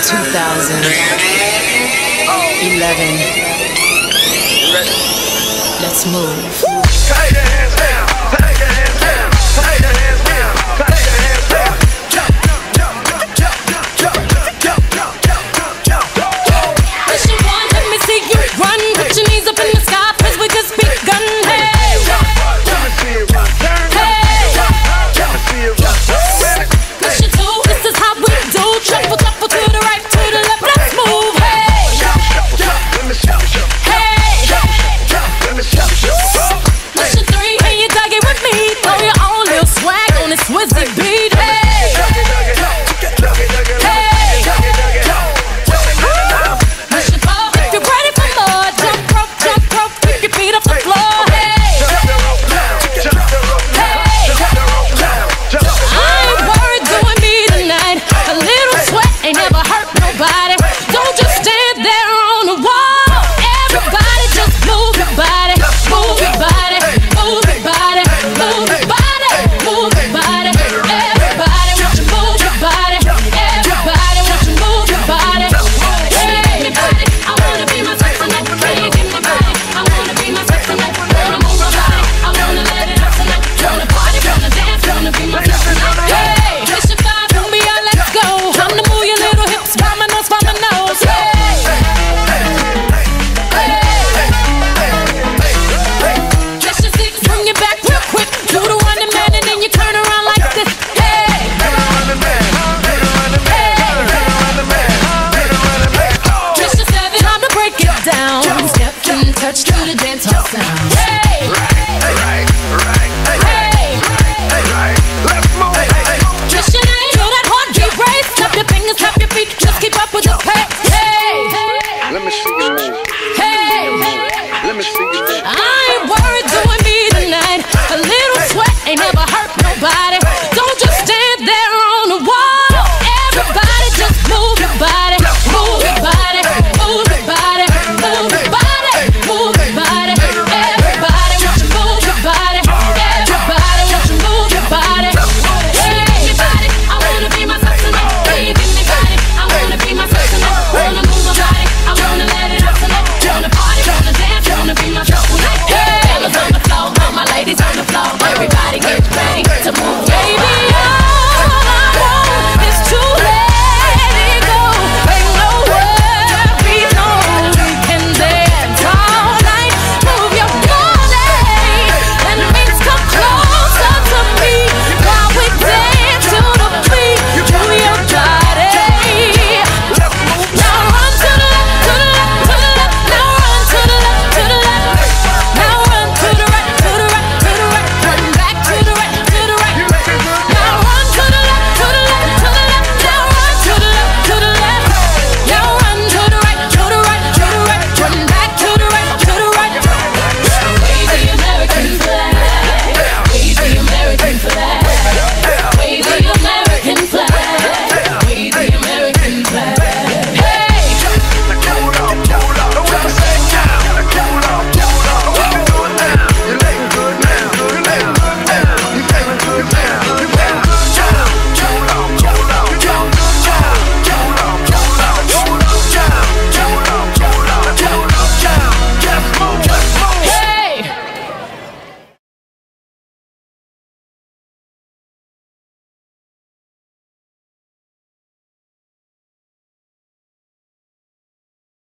2011. Let's move. Take your hands down, take your hands down, take your hands down, take your hands down. Jump, jump, jump, jump, jump, jump, jump, jump, jump, jump. Push your one, let me see you run. Put your knees up in the sky, 'cause we just begun. Hey, Let me see you run. hey. Let me see you run. Push your two, this is how we do. Shuffle, shuffle to the right, to the left. Let's move. Hey, Let me shout, shout. hey. Let me shout, shout. Push your three, and you dug it with me. Throw your own little swag on this Swizzy beat. Hey, hey. Push your four, if you're ready for more. Jump rope, keep your feet off the floor. Hey, I ain't worried doing me tonight. A little sweat ain't never hurt nobody. Don't just stand there on the wall. Everybody just move your body, move your body, move your body, move your body, move your body. Everybody want you move your body. Everybody want you move your body. Hey, everybody, I wanna be myself tonight. Hey, give me body. I wanna be myself tonight. Wanna move my body. I wanna let it out tonight. Wanna party, wanna dance, wanna be myself tonight. Hey, push your five from me, let's go. Time to move your little hips, by my nose, by my nose. Hey. Just your six, bring it back real quick. Do the running man and then you turn around like this. Hey, just your seven, time to break it down. Step and touch to the dance hall sound. Hey.